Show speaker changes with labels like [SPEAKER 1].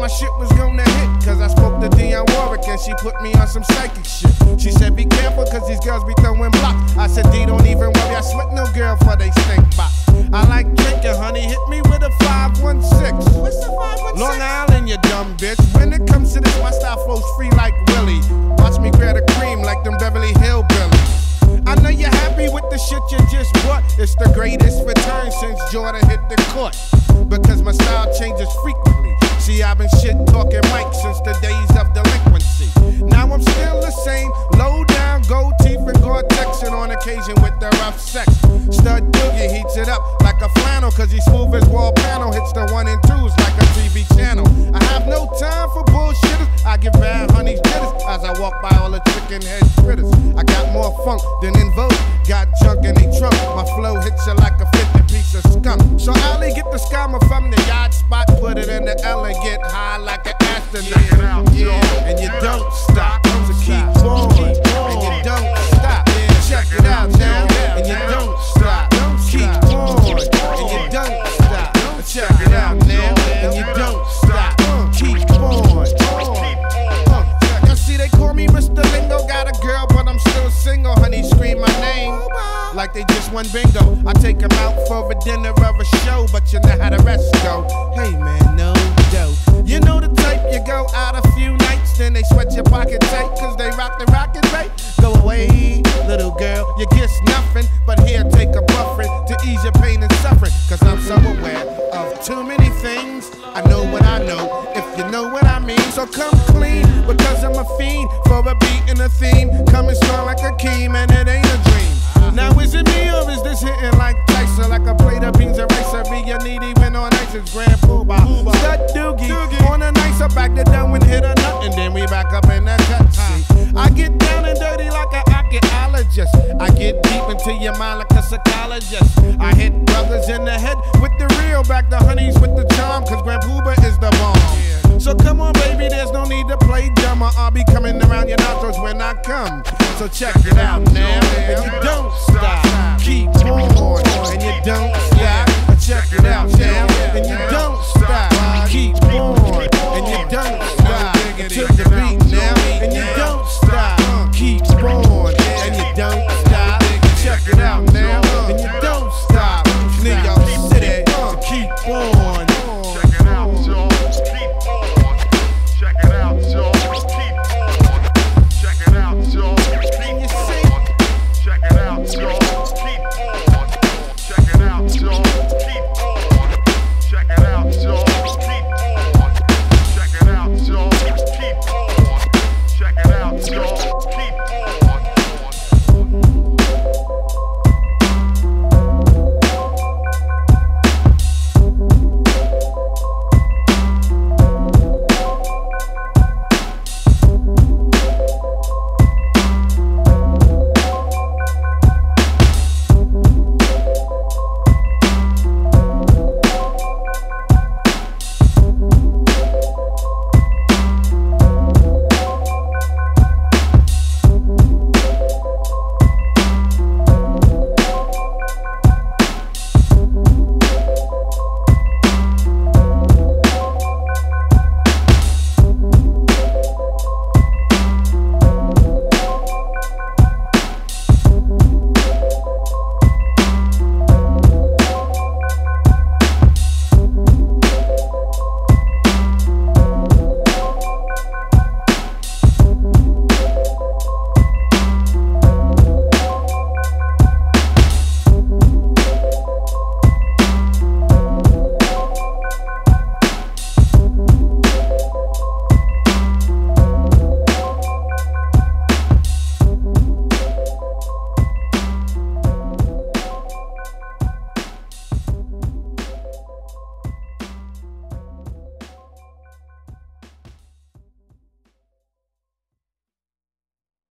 [SPEAKER 1] my shit was gonna hit, cause I spoke to Dione Warick and she put me on some psychic shit. She said be careful cause these girls be throwin blocks. I said D, don't even worry, I sweat no girl for they stink box. I like drinkin, honey, hit me with a 516.
[SPEAKER 2] What's the 516?
[SPEAKER 1] Long Island, you dumb bitch. When it comes to this, my style flows free like Willy. Watch me grab the cream like them Beverly Hillbillies. I know you're happy with the shit you just bought. It's the greatest return since Jordan hit the court. Because my style changes frequently. See, I've been shit talking Mike since the days of delinquency. Now I'm still the same, low down, gold teeth and Gore-Tex, and on occasion with the rough sex. Stud Doogie heats it up like a flannel, cause he smooth as wall panel, hits the 1 and 2s like a TV channel. I have no time for bullshitters, I give bad honeys jitters as I walk by all the chicken head critters. I got more funk than in Vogue, got junk in they trunk, my flow hits you like a 50-piece of skunk. So Ollie get the scammer from the yacht spot, put it in the L and get high like an astronaut. Yeah, and you don't stop, so keep on, and you don't stop. Check it out now, and you don't stop. Keep on, and you don't stop. Check it out now, and you don't stop. Keep on. You see, they call me Mr. Lingo, got a girl, but I'm still single. Honey, scream my name like they just won bingo. I take them out for a dinner or a show, but you know how the rest go. Hey man, no dough. You know the type, you go out a few nights, then they sweat your pocket tight, cause they rock the rocket right. Go away, little girl, you get nothing, but here, take a buffering to ease your pain and suffering, cause I'm so aware of too many things. I know what I know, if you know what I mean. So come clean, because I'm a fiend for a beat and a theme, coming strong like a key, man, it ain't a dream. Now is it me or is this hitting like Tyson, like a plate of beans and rice? Every you need even on ice is Grand Puba. Stud Doogie on a nicer back to down when hit a nut, and then we back up in that cut. See, I get down and dirty like an archaeologist. I get deep into your mind like a psychologist. I hit brothers in the head with the real, back the honeys with the charm, cause Grand Puba is the bomb. So come on baby, there's no need to play dumb, or I'll be coming around your nostrils when I come. So check it out now, and you don't stop.